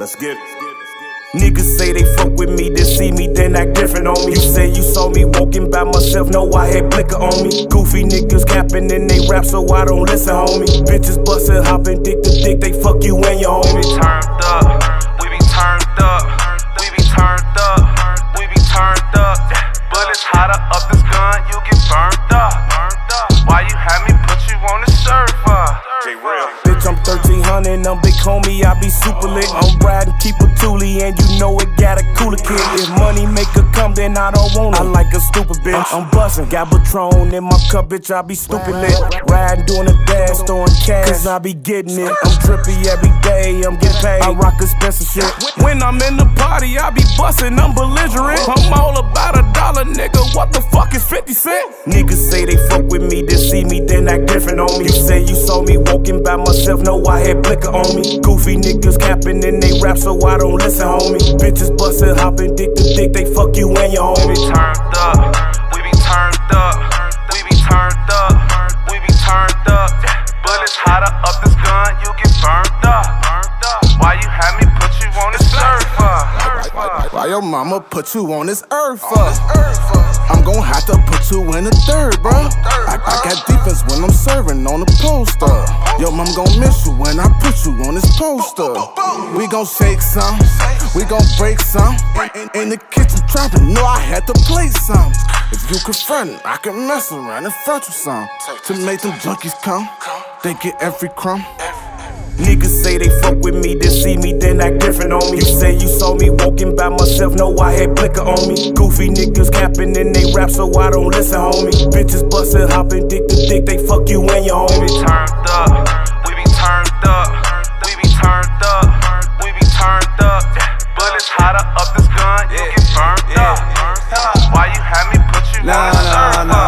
Let's get it. Niggas say they fuck with me, then see me, then act different on me. You say you saw me walking by myself, no, I had Blicker on me. Goofy niggas capping and they rap, so I don't listen, homie. Bitches bustin', hopping dick to dick, they fuck you and your homie. We be turned up, we be turned up, we be turned up, we be turned up. Bullets hotter up this gun, you get burned up. Why you had me put you on the server? Bitch, I'm 1300, I'm big homie, I be super lit. I'm riding, keep a toolie, and you know it got a cooler kid. If money make her come, then I don't want her. I like a stupid bitch. I'm bustin', got Patron in my cup, bitch, I be stupid lit. Riding, doing a dash, throwing cash, cause I be getting it. I'm trippy every day, I'm getting paid. I rock expensive shit. When I'm in the party, I be bustin', I'm belligerent. I'm all about $1, nigga, what the fuck is 50 cents? Niggas say they fuck with me, then see me, then act different on me. You say you saw me walking by myself, no, I had Blicker on me. Goofy niggas capping and they rap, so I don't listen, homie. Bitches bustin', hopping dick to dick, they fuck you and your homie. We be turned up, we be turned up, we be turned up, we be turned up. Bullets hotter up this gun, you get burned up. Why you had me put you on this server? Why your mama put you on this earth for? I'm gon' have to put you in the third, bro. I got defense when I'm serving on the poster. Yo, mom gon' miss you when I put you on this poster. We gon' shake some, we gon' break some. In the kitchen trapping, know I had to play some. If you confront it, I can mess around and front you some. To make them junkies come, they get every crumb. Niggas say they fuck with me, then see me, then act different on me. You say you saw me walking by myself, no, I had Blicker on me. Goofy niggas capping and they rap, so I don't listen, homie. Bitches bustin', hopping dick to dick, they fuck you and your homie. We be turned up, we be turned up, we be turned up, we be turned up. Bullets hotter up this gun, you get burned up. Why you had me put you on the server?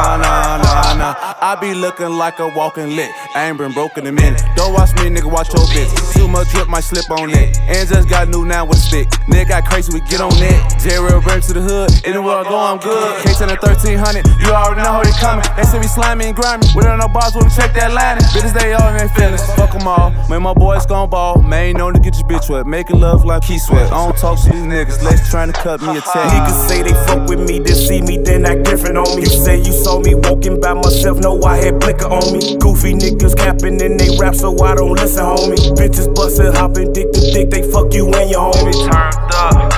I be looking like a walking lick. I ain't been broke in a minute. Don't watch me, nigga, watch your bitch. Too much drip might slip on it. And just got new now with a stick. Nigga got crazy, we get on it. J-Real break to the hood. Anywhere I go, I'm good. K10 and 1300, you already know how they coming. They say we slimy and grimy. We don't know bars when we check that line. Bitches, they all in their feelings. Fuck them all. Man, my boys gon' ball. Man, ain't known to get your bitch wet. Making love like Key Sweat. I don't talk to these niggas. Lex trying to cut me a tag. Niggas say they fuck with me, then see me, then act different on me. You say you saw me walking by myself, no, I had Blicker on me. Goofy niggas capping and they rap, so I don't listen, homie. Bitches bustin', hopping dick to dick, they fuck you and your homie. We turned up.